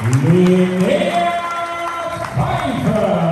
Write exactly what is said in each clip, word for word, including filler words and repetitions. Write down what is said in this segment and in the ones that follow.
Linnea Pfeiffer.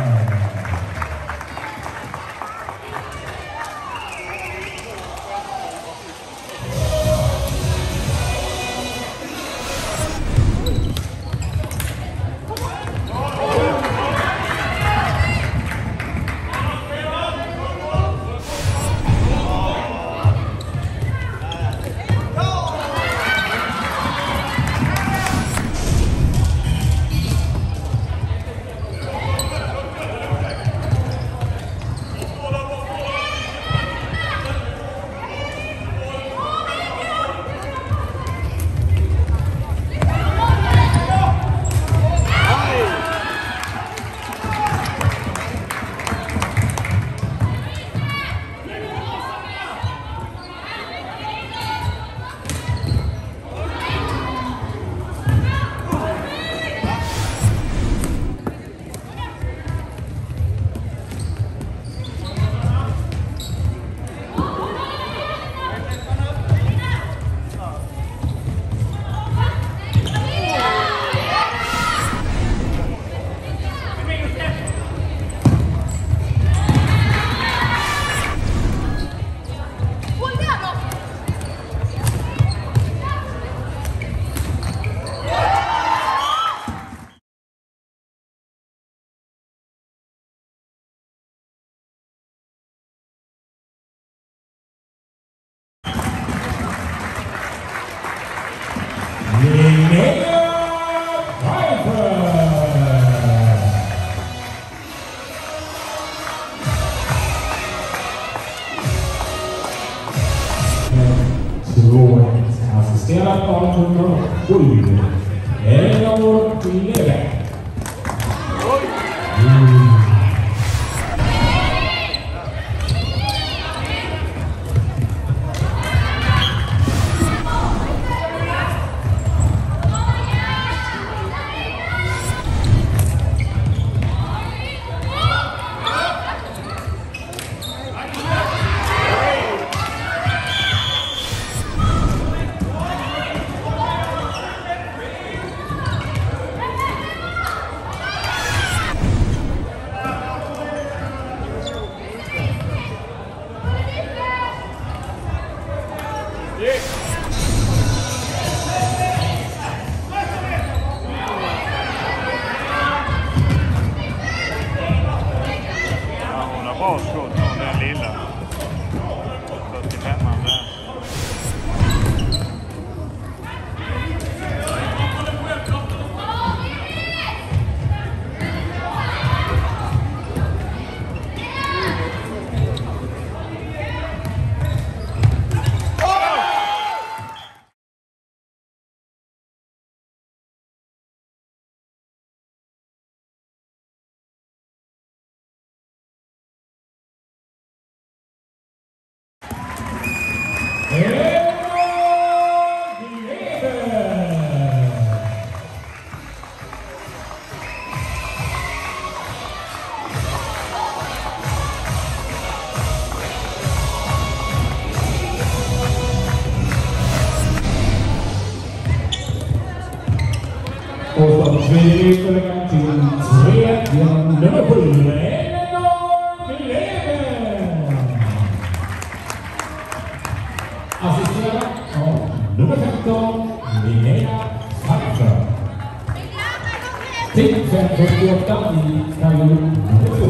Linnea Pfeiffer. Assisterad av nummer sju, Eleanor Leve. Varsågod från den lilla fyrtiofemman där. Och så tredje till tredje nummer sju, Eleanor Leve. Assisterad av nummer femton, Linnea Pfeiffer. Tid fem fyrtioåtta i period nummer två.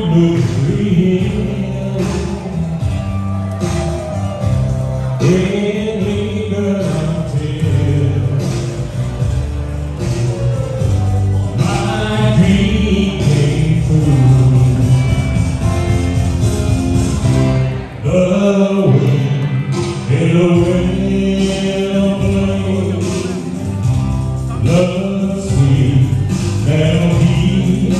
the hill, it lingered until my dream came true. The wind, it will blow, the sweet melody,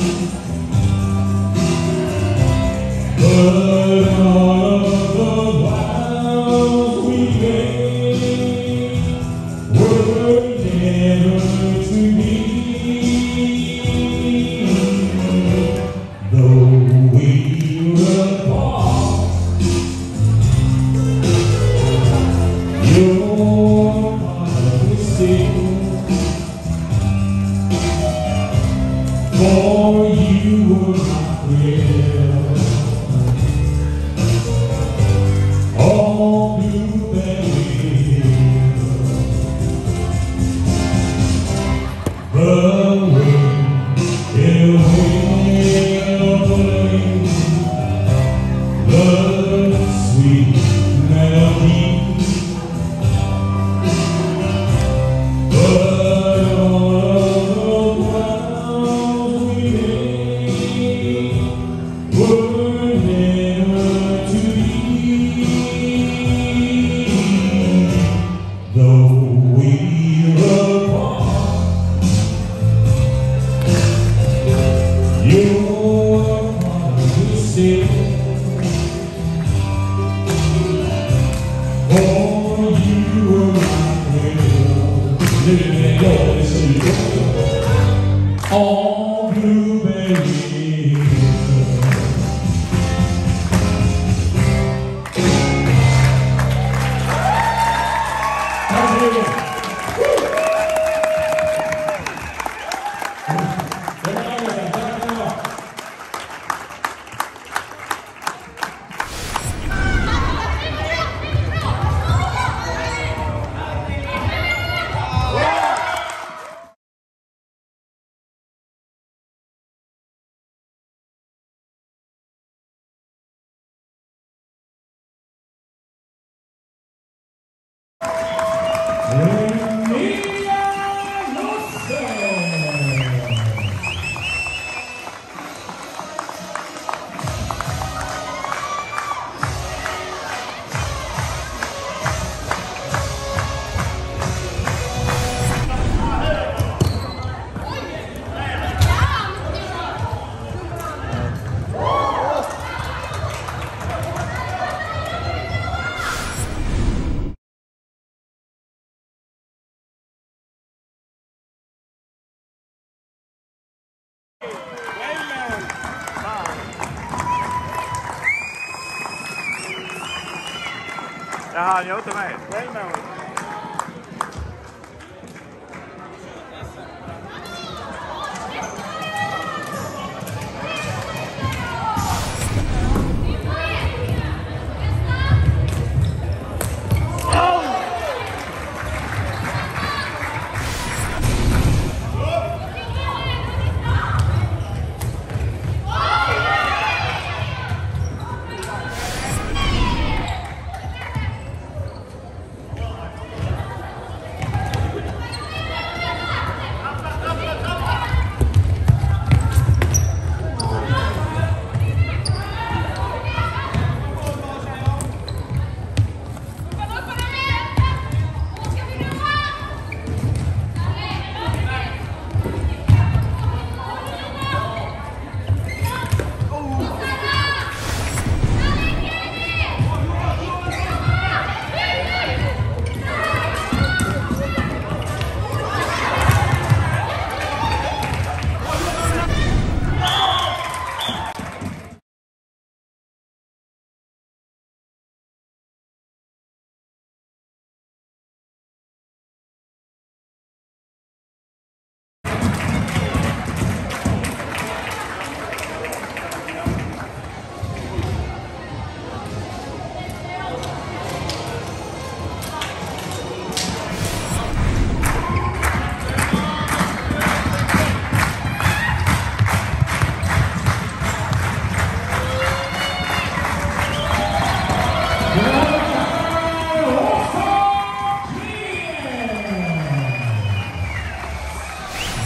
but all of the vows we made were never to be. Though we were apart, your heart was still, for you were my will. All blueberry hill, the wind it will play the sweet melody, but all of the vows we made were never to be. Though we were apart, your heart was still, for you were my will. Living in your city, all blueberry hill. Thank you. Jaha, jag åt mig.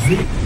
Three.